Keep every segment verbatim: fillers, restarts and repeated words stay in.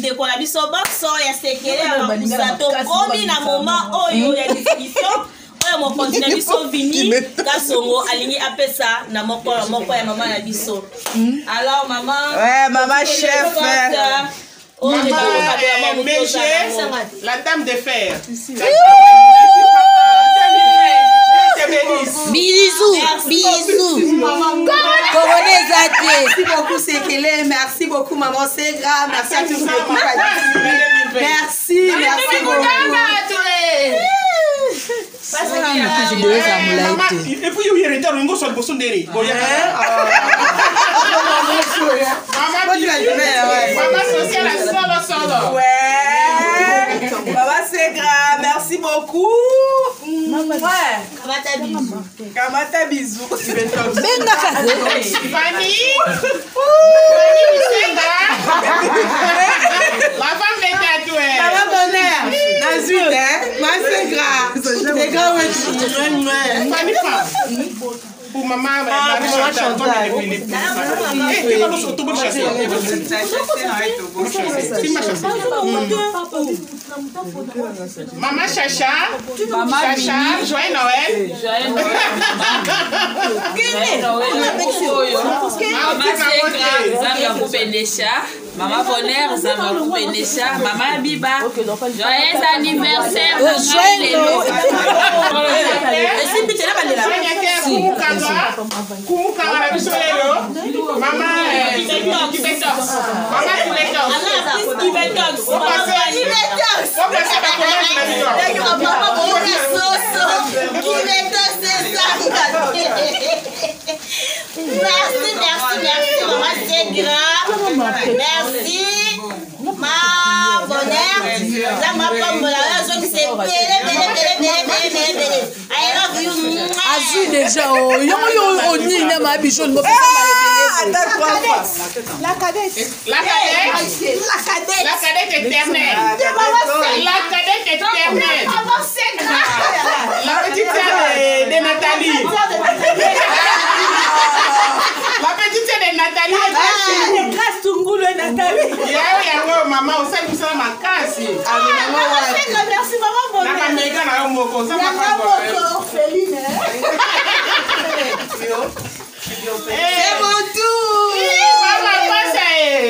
bandeko na biso baso ya sekele ya makusa tokomi na moment oyo ya discussion oyo mokonzi na biso Vini Kasongo alingi apesa na moko moko ya mama na biso. Alors maman, ouais maman chef, maman Méché, la dame de fer. Bisous, bisous. Merci beaucoup Sekele, merci beaucoup maman Segra, merci à tous les merci, merci beaucoup. Et puis il y a un retard, on va sur le bosson d'Eri. Maman sociale solo solo. Ouais. Maman Segra, merci beaucoup. Ouais. Kamata bisou. Kamata bisou. Benga kaze. Fanny. La femme est tatouée. Maman Bonheur. Nazul, hein. Maman Segra. C'est grand, ouais. Fanny femme. Pour maman, maman chantage. Maman Chacha, Chacha, joyeux Noël. Joyeux Noël. Maman Segra, Maman Bonheur, Zama Koubenesha, Maman Biba. Joyeux anniversaire. Joyeux Noël. Kumukanga na biso lelo mama Kibetox mama Kibetox Kibetox Kibetox mama bona soso Kibetox c'est ça. Merci merci merci maman Segra, merci ma Bonheur, ça m'a pas me la raison qui c'est belle belle belle belle belle belle. I love you. Azu déjà oh yo yo oni na ma bichon mo La cadette. La cadette. La cadette. La cadette éternelle. La cadette éternelle. Maman Segra. La petite sœur de Nathalie. La petite sœur de Nathalie. Grâce Tungulu et Nathalie. Yao yao maman osali musala makasi. Maman Segra, merci maman Bonheur. Na kameka na yo moko ça va pas bon. Féline. C'est mon tour. Maman passe.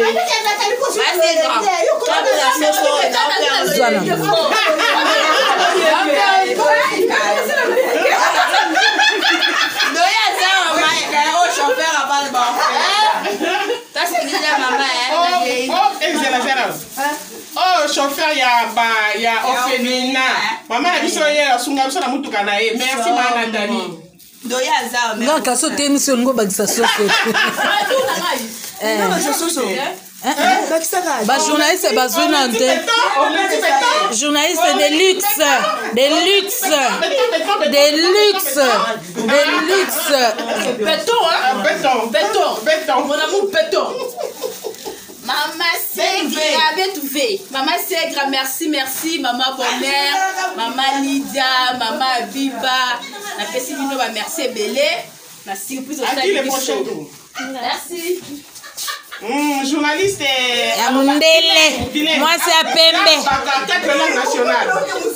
Oh, chauffeur ya ba ya Ophémina. Maman na biso ye asunga biso na mutuka na ye. Merci maman Nathalie. Doya za. Non, kaso te émission ngo bagisa soso. Eh. Soso. Bah journaliste bazuna nte. Journaliste de luxe, de luxe, de luxe, de luxe. Béton hein? Béton. Béton. Béton. Mon amour béton. Maman Segra, bien trouvé. Maman Segra, merci, merci. Maman Bonheur, Maman Lydia, Maman Biba. La petite Vino va merci Belé. La surprise au stade. Merci. Mmh, journaliste et... Amundele. Moi c'est à Pembe. Quatre langues nationales.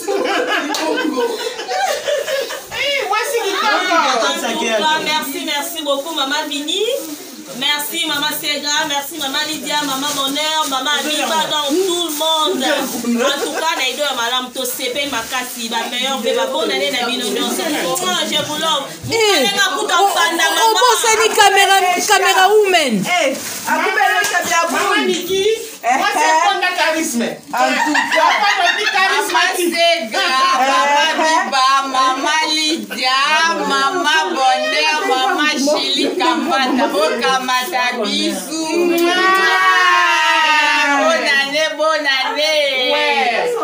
Merci, merci beaucoup, Maman Vini. Merci, Maman Segra. Merci, Maman Lydia, Maman Bonheur, Maman Biba, dans tout le monde. En tout cas, les deux, Madame Tosepe, Makasi, la meilleure, la bonne année, la bonne union. Comment je vous l'offre? On pense à une caméra, caméra woman. Eh, Maman Niki, moi c'est un de charisme. En tout cas, Maman Segra, Maman Biba, Maman Lydia, Maman Bonheur, Maman Chili Kamata, Kamata, bisous. Bonne année, bonne année. Ouais.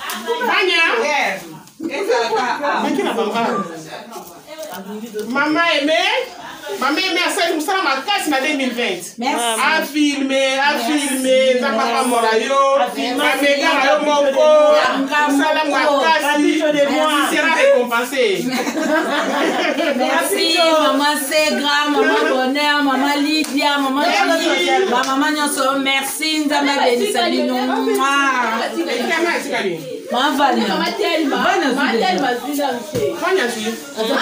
Maman aimée, maman aimée à celle où ça m'a cassé en deux mille vingt. Merci. A filmé, a filmé, ça papa morayo, a méga rayo moko, ça la m'a cassé, sera récompensé. Merci maman Segra, maman Bonheur, maman Maman Lydia, maman ma maman nyonso, merci nzambe abenisa bino. Maman Valia. Maman Telma. Maman Telma zinda mse. Fanya tu.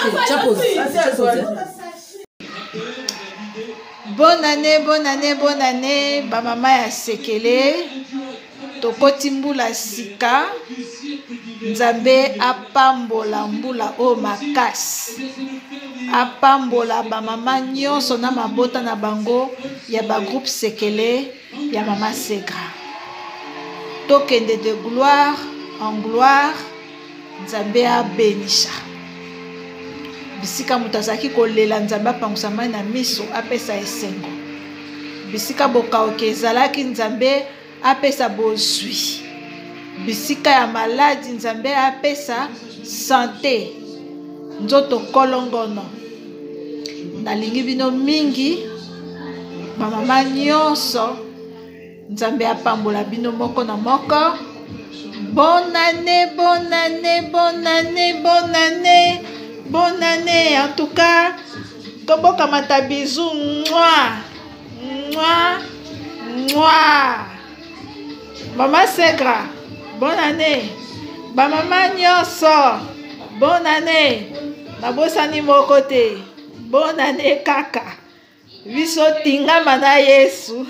Bonne année, bonne année, bonne année, ba mama ya sekele. Tokoti mbula sika. Nzambe apambola mbula o makasi. Apambola ba mama nyonso na mabota na bango ya ba groupe sekele ya mama Segra. Tokende de gloire en gloire. Nzambe abenisha. Bisika mutazaki kolela nzambe apangusama na miso apesa esengo. Bisika bokaoke ezalaki nzambe apesa bozwi. Bisika ya maladi nzambe apesa santé. Nzoto kolongono. Nalingi bino mingi. Bamama nyonso. Nzambe apambola bino moko na moko. Bonne année, bonne année, bonne année, bonne année. Bonne année, en tout cas. Toboka mata bisou. Mouah. Mouah. Mouah. Maman Segra. Bonne année. Ba maman nyonso. Bonne année. Nabosani moko te. Bonne année kaka. Biso tingama na Yesu.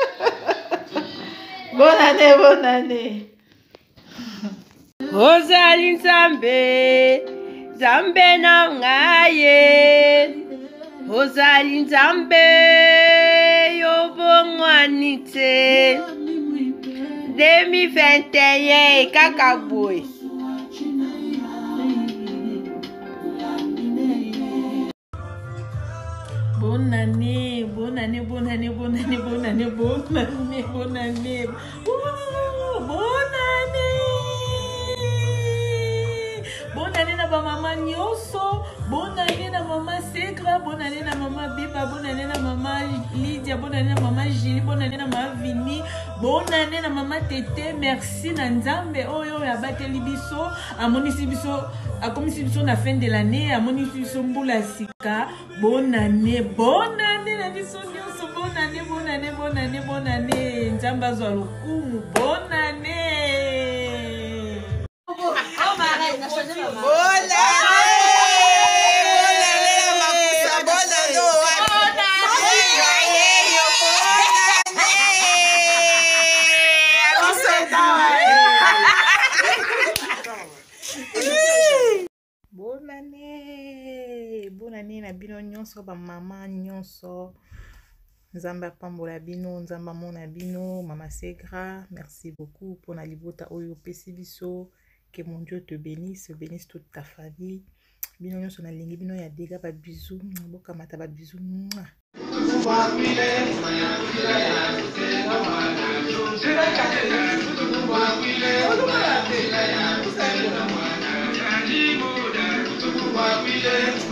Bonne année, bonne année. Ozali nzambe, nzambe na ngaye. Ozali nzambe yo bongwani te. deux mille vingt et un kaka boy. Bonne année, bonne année, bonne année, bonne année, bonne année, bonne année, bonne année. Ouh, bonne année. Bonne année na ba maman nyonso. Bonne année na maman Segra, bonne année na maman Biba, bonne année na maman Lydia, bonne année na maman Julie, bonne année na maman Vini, bonne année na maman Tété. Merci na nzambe oyo ya bateli biso, amonisi biso, akomisi biso na fin de l'année, amonisi biso mbula sika. Bonne année, bonne année na biso nyonso, bonne année, bonne année, bonne année, bonne année. Nzambe azwa lokumu, bonne année. Bonne Bonne année, bonne année na bino nyonso ba mama nyonso. Nzamba pambola bino, nzamba mona bino, mama Segra, merci beaucoup pour la libota oyo pesi biso. Que mon Dieu te bénisse, bénisse toute ta famille. Bino nyonso na lingi bino ya dega ba bisou, boka mata ba bisou. Wow.